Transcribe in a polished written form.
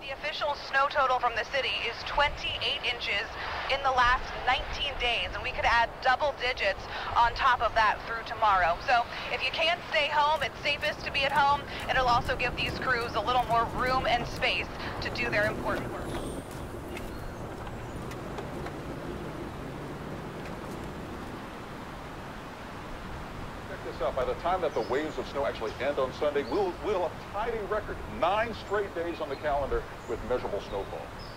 The official snow total from the city is 28 inches in the last 19 days, and we could add double digits on top of that through tomorrow. So if you can't stay home, it's safest to be at home, and it'll also give these crews a little more room and space to do their important work. By the time that the waves of snow actually end on Sunday, we'll have tied a record 9 straight days on the calendar with measurable snowfall.